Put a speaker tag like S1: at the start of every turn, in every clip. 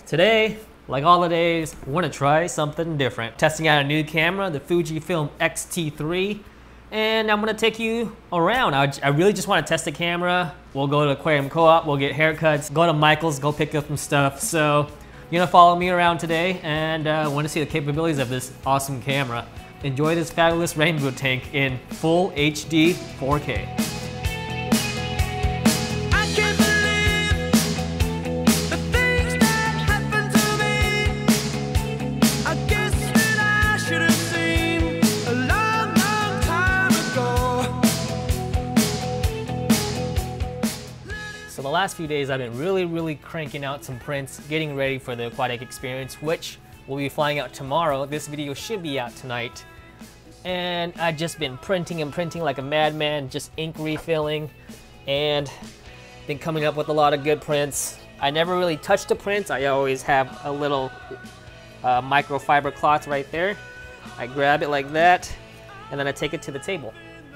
S1: Today, like all the days, I want to try something different. Testing out a new camera, the Fujifilm XT-3, and I'm going to take you around. I really just want to test the camera. We'll go to Aquarium Co-op, we'll get haircuts, go to Michael's, go pick up some stuff. So you're going to follow me around today and want to see the capabilities of this awesome camera. Enjoy this fabulous rainbow tank in full HD 4K. So the last few days I've been really cranking out some prints, getting ready for the aquatic experience, which will be flying out tomorrow. This video should be out tonight. And I've just been printing and printing like a madman, just ink refilling, and been coming up with a lot of good prints. I never really touch the prints. I always have a little microfiber cloth right there. I grab it like that, and then I take it to the table.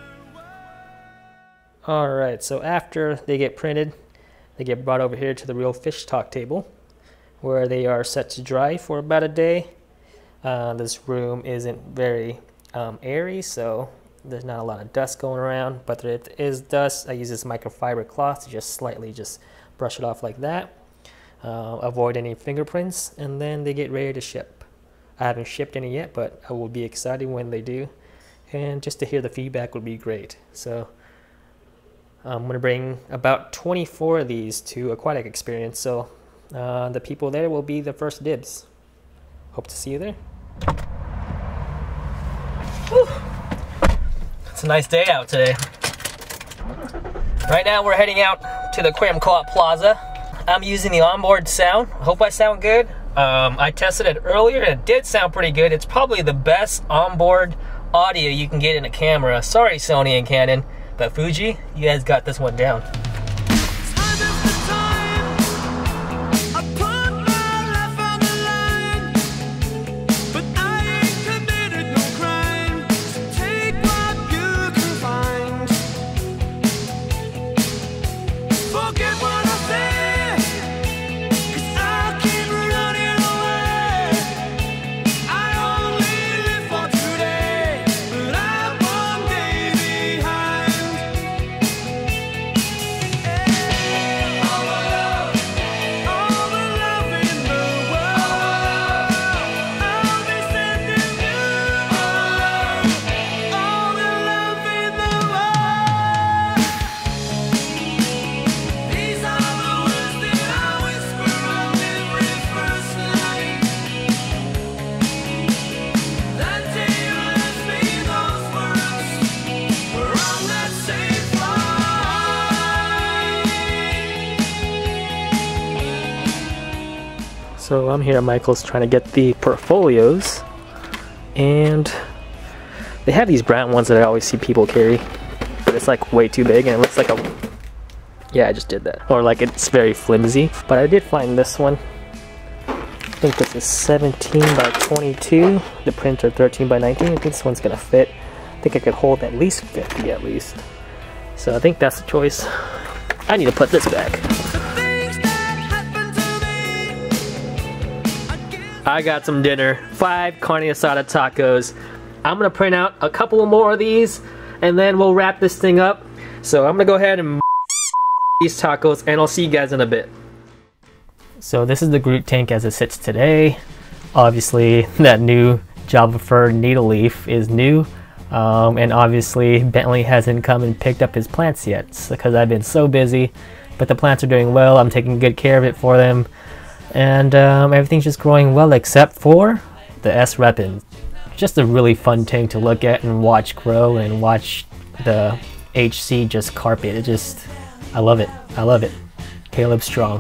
S1: Alright, so after they get printed, they get brought over here to the real fish talk table, where they are set to dry for about a day. This room isn't very airy, so there's not a lot of dust going around, but if there is dust, I use this microfiber cloth to just slightly brush it off like that. Avoid any fingerprints, and then they get ready to ship. I haven't shipped any yet, but I will be excited when they do, and just to hear the feedback would be great. So I'm going to bring about 24 of these to Aquatic Experience, so the people there will be the first dibs. Hope to see you there. Whew. It's a nice day out today. Right now we're heading out to the Aquarium Co-op Plaza. I'm using the onboard sound. I hope I sound good. I tested it earlier and it did sound pretty good. It's probably the best onboard audio you can get in a camera. Sorry Sony and Canon, but Fuji, you guys got this one down. So I'm here at Michael's trying to get the portfolios, and they have these brown ones that I always see people carry, but it's like way too big and it looks like a, yeah, I just did that, or like it's very flimsy. But I did find this one. I think this is 17 by 22, the prints are 13 by 19. I think this one's gonna fit. I think I could hold at least 50 at least, so I think that's the choice. I need to put this back. I got some dinner, 5 carne asada tacos. I'm gonna print out a couple of more of these and then we'll wrap this thing up. So I'm gonna go ahead and these tacos and I'll see you guys in a bit. So this is the Groot tank as it sits today. Obviously that new Java Fur needle leaf is new. And obviously Bentley hasn't come and picked up his plants yet because I've been so busy. But the plants are doing well, I'm taking good care of it for them. And everything's just growing well except for the S Repin. Just a really fun tank to look at and watch grow and watch the HC just carpet. It just, I love it. I love it. Caleb Strong.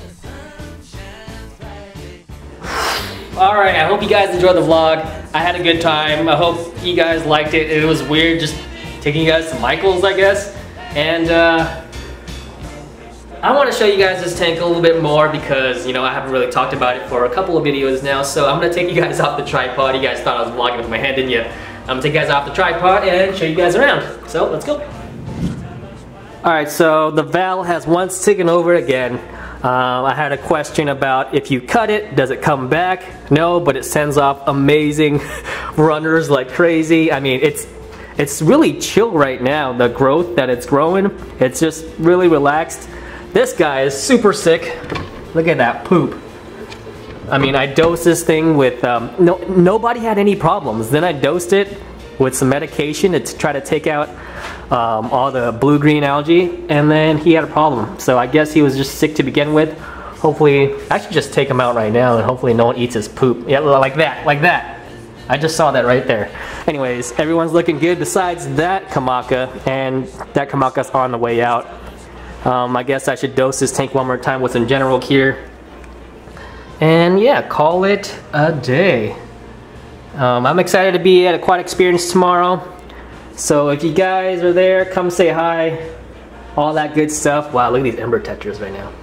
S1: Alright, I hope you guys enjoyed the vlog. I had a good time. I hope you guys liked it. It was weird just taking you guys to Michael's, I guess. And I want to show you guys this tank a little bit more because, you know, I haven't really talked about it for a couple of videos now, so I'm going to take you guys off the tripod. You guys thought I was vlogging with my hand, didn't you? I'm going to take you guys off the tripod and show you guys around. So, let's go. Alright, so the valve has one sticking over again. I had a question about if you cut it, does it come back? No, but it sends off amazing runners like crazy. I mean, it's really chill right now, the growth that it's growing. It's just really relaxed. This guy is super sick. Look at that poop. I mean, I dosed this thing with, nobody had any problems. Then I dosed it with some medication to try to take out all the blue-green algae, and then he had a problem. So I guess he was just sick to begin with. Hopefully, I should just take him out right now and hopefully no one eats his poop. Yeah, like that, like that. I just saw that right there. Anyways, everyone's looking good besides that Kamaka, and that Kamaka's on the way out. I guess I should dose this tank one more time with some general cure. And yeah, call it a day. I'm excited to be at Aquatic Experience tomorrow. So if you guys are there, come say hi. All that good stuff. Wow, look at these ember tetras right now.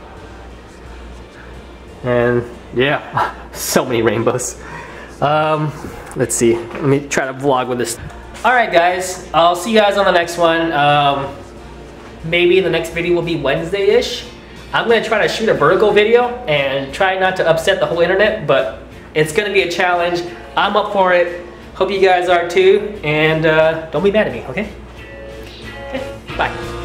S1: And yeah, so many rainbows. Let's see, let me try to vlog with this. Alright guys, I'll see you guys on the next one. Maybe the next video will be Wednesday-ish. I'm going to try to shoot a vertical video and try not to upset the whole internet, but it's going to be a challenge. I'm up for it. Hope you guys are too, and don't be mad at me, okay? Okay, bye.